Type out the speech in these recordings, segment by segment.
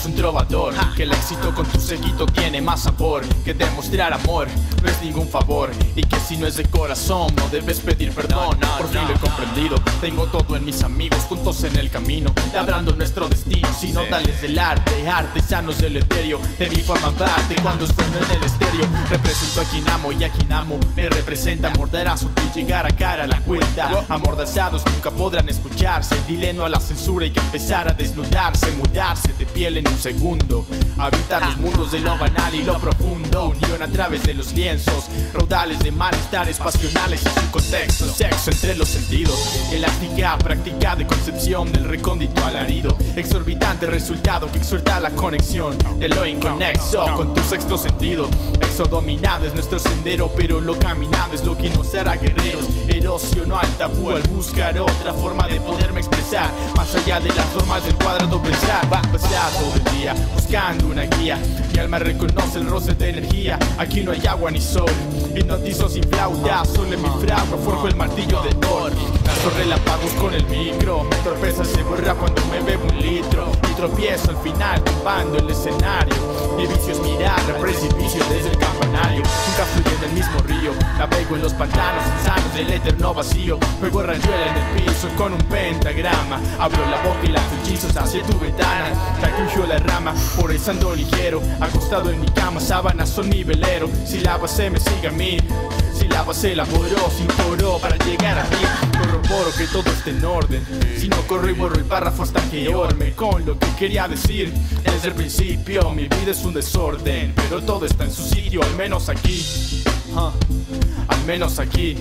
eres un trovador, que el éxito con tu séquito tiene más sabor, que demostrar amor no es ningún favor, y que si no es de corazón no debes pedir perdón. Por fin lo he comprendido, tengo todo en mis amigos, juntos en el camino, labrando nuestro destino. Sinodales del arte, artesanos del etéreo, de mi forma parte cuando sueno en el estéreo. Represento a quien amo y a quien amo me representa. Morderá sutil llegar a cara a la cuenta. Amordazados nunca podrán escucharse. Dile no a la censura, hay que empezar a desnudarse, mudarse de piel en un segundo, habitar los mundos de lo banal y lo profundo. Unión a través de los lienzos, raudales de malestares pasionales y su contexto. Sexo entre los sentidos, elástica práctica de concepción del recóndito alarido. Exorbitante resultado que exhorta la conexión de lo inconexo con tu sexto sentido. Exodominado es nuestro sendero, pero lo caminado es lo que nos hará guerreros. Erosionó al tabú al buscar otra forma de poderme expresar, más allá de las normas del cuadrado pensar. Va a pasar todo el día buscando una guía, mi alma reconoce el roce de energía. Aquí no hay agua ni sol, hipnotizo sin flauta, solo en mi fragua forjo el martillo de Thor. Lanzo relámpagos con el micro, mi torpeza se borra cuando me bebo un litro y tropiezo al final tumbando el escenario. Mi vicio es mirar al precipicio desde el campanario. Nunca fluye en el mismo río, navego en los pantanos insanos del eterno vacío. Juego rayuela en el piso con un pentagrama, abro la boca y lanzo hechizos hacia tu ventana. Traquillo la rama, por eso ando ligero, acostado en mi cama, sábanas son mi velero. Si la base me sigue a mí, si la base elaboró, sin coro para llegar a mí. Corroboro que todo esté en orden, si no corro y borro el párrafo hasta que orme con lo que quería decir. Desde el principio mi vida es un desorden, pero todo está en su sitio, al menos aquí, al menos aquí.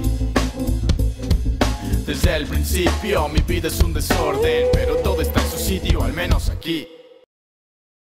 Desde el principio mi vida es un desorden, pero todo está en su sitio, al menos aquí.